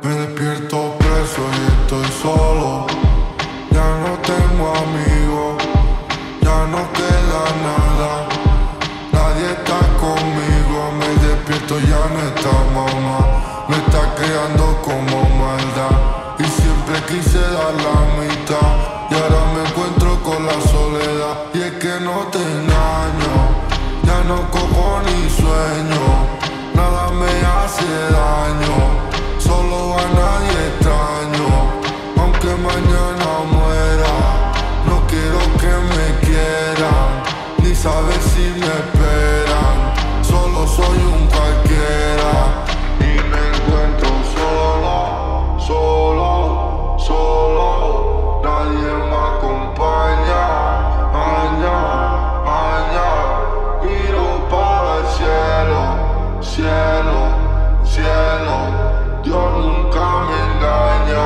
Me despierto preso y estoy solo. Ya no tengo amigos, ya no queda nada. Nadie está conmigo. Me despierto, ya no está mamá. Me está creando como maldad. Y siempre quise dar la mitad. Y ahora me encuentro con la soledad. Y es que no te engaño, ya no cojo ni sueño. Nada me hace daño, solo a nadie extraño. Aunque mañana muera, no quiero que me quieran, ni saber si me esperan. Solo soy un cualquiera y me encuentro solo, solo, solo. Nadie me acompaña, miro para el cielo, cielo, cielo. Dios nunca me engaña,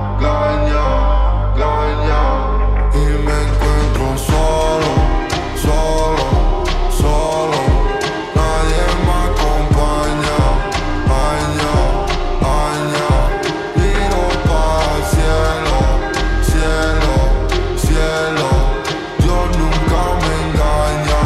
y me encuentro solo, solo, solo. Nadie me acompaña, miro para el cielo, cielo, cielo. Dios nunca me engaña,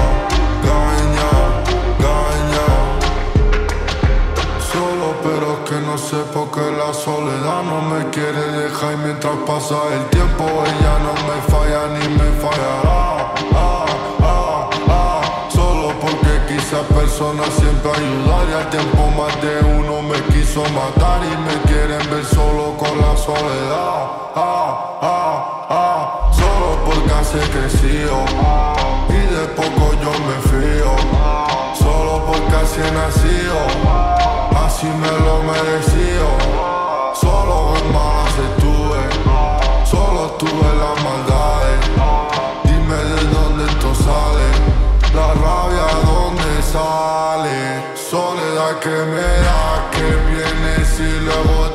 solo, pero es que no sé por qué la soledad no me quiere dejar. Y mientras pasa el tiempo ella no me falla ni me fallará. Solo porque quise a personas siempre ayudar, y al tiempo más de uno me quiso matar. Y me quieren ver solo con la soledad. Solo porque así he crecido y de poco yo me fío. Solo porque así he nacido, así me lo merecí. Solo en malas estuve, solo estuve en las maldades. Dime de dónde esto sale, la rabia dónde sale. Soledad que me da, que vienes y luego